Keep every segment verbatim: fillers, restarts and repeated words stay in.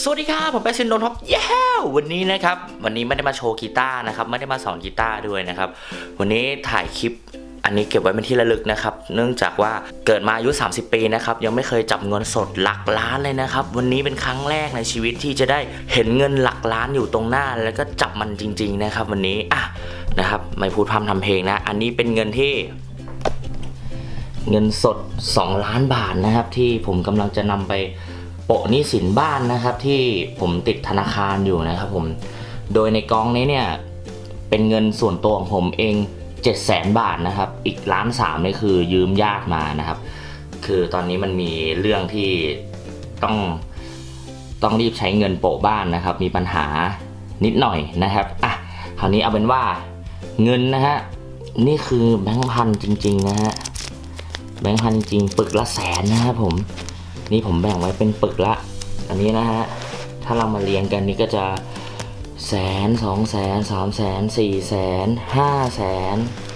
สวัสดีครับผมเป็นซินโดนท็อปเย้วันนี้นะครับวันนี้ไม่ได้มาโชว์กีตาร์นะครับไม่ได้มาสอนกีตาร์ด้วยนะครับวันนี้ถ่ายคลิปอันนี้เก็บไว้เป็นที่ระลึกนะครับเนื่องจากว่าเกิดมาอายุสามสิบปีนะครับยังไม่เคยจับเงินสดหลักล้านเลยนะครับวันนี้เป็นครั้งแรกในชีวิตที่จะได้เห็นเงินหลักล้านอยู่ตรงหน้าแล้วก็จับมันจริงๆนะครับวันนี้อ่ะนะครับไม่พูดพร่ำทำเพลงนะอันนี้เป็นเงินที่เงินสดสองล้านบาทนะครับที่ผมกำลังจะนำไปโปะหนี้สินบ้านนะครับที่ผมติดธนาคารอยู่นะครับผมโดยในกองนี้เนี่ยเป็นเงินส่วนตัวของผมเองเจ็ดแสนบาทนะครับอีกล้านสามนี่คือยืมญาติมานะครับคือตอนนี้มันมีเรื่องที่ต้องต้องรีบใช้เงินโปะบ้านนะครับมีปัญหานิดหน่อยนะครับอ่ะคราวนี้เอาเป็นว่าเงินนะฮะนี่คือแบงค์พันจริงๆนะฮะแบงค์พันจริงปึกละแสนนะครับผมนี่ผมแบ่งไว้เป็นปึกละอันนี้นะฮะถ้าเรามาเรียงกันนี่ก็จะแสนสองแสนสามแสนสี่แสนห้าแสน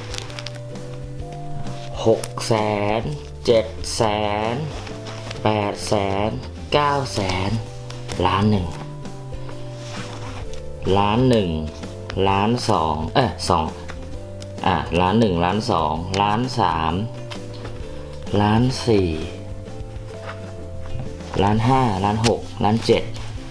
หกแสนเจ็ดแสนแปดแสนเก้าแสนล้านหนึ่งล้านหนึ่งล้านสองเออสองอ่ะล้านหนึ่งล้านสองล้านสามล้านสี่ล้านห้าล้านหกล้านเจ็ด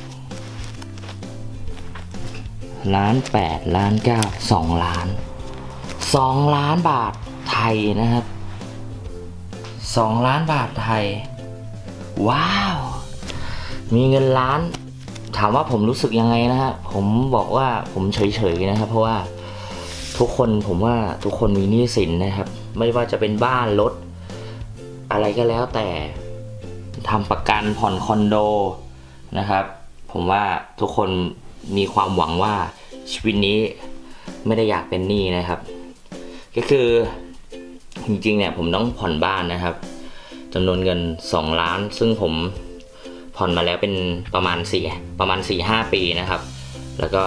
ล้านแปดล้านเก้าสองล้านสองล้านบาทไทยนะครับสองล้านบาทไทยว้าวมีเงินล้านถามว่าผมรู้สึกยังไงนะฮะผมบอกว่าผมเฉยๆนะครับเพราะว่าทุกคนผมว่าทุกคนมีหนี้สินนะครับไม่ว่าจะเป็นบ้านรถอะไรก็แล้วแต่ทำประกันผ่อนคอนโดนะครับผมว่าทุกคนมีความหวังว่าชีวิตนี้ไม่ได้อยากเป็นหนี้นะครับก็คือจริงๆเนี่ยผมต้องผ่อนบ้านนะครับจำนวนเงินสองล้านซึ่งผมผ่อนมาแล้วเป็นประมาณสี่ประมาณ สี่ห้า ปีนะครับแล้วก็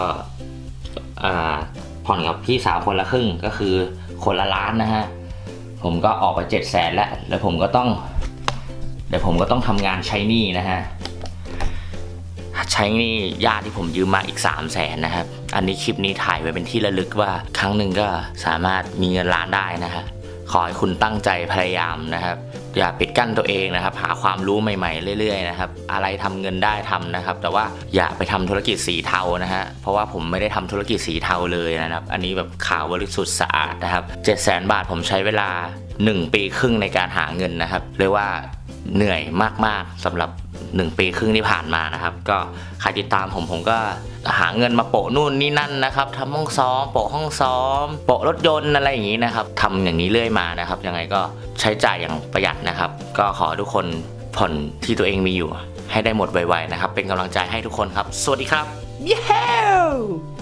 ผ่อนกับพี่สาวคนละครึ่งก็คือคนละล้านนะฮะผมก็ออกไปเจ็ดแสนแล้วแล้วผมก็ต้องเดี๋ยวผมก็ต้องทำงานใช้หนี้นะฮะใช้หนี้ญาติที่ผมยืมมาอีกสามแสนนะครับอันนี้คลิปนี้ถ่ายไว้เป็นที่ระลึกว่าครั้งหนึ่งก็สามารถมีเงินล้านได้นะฮะขอให้คุณตั้งใจพยายามนะครับอย่าปิดกั้นตัวเองนะครับหาความรู้ใหม่ๆเรื่อยๆนะครับอะไรทำเงินได้ทำนะครับแต่ว่าอย่าไปทำธุรกิจสีเทานะฮะเพราะว่าผมไม่ได้ทำธุรกิจสีเทาเลยนะครับอันนี้แบบข่าวบริสุทธิ์สะอาดนะครับเจ็ดแสนบาทผมใช้เวลาหนึ่งปีครึ่งในการหาเงินนะครับเรียกว่าเหนื่อยมากๆสำหรับหนึ่งปีครึ่งที่ผ่านมานะครับก็ใครติดตามผมผมก็หาเงินมาโปะนู่นนี่นั่นนะครับทำห้องซ้อมโปะห้องซ้อมโปะรถยนต์อะไรอย่างนี้นะครับทำอย่างนี้เรื่อยมานะครับยังไงก็ใช้จ่ายอย่างประหยัดนะครับก็ขอทุกคนผ่อนที่ตัวเองมีอยู่ให้ได้หมดไวๆนะครับเป็นกำลังใจให้ทุกคนครับสวัสดีครับเย้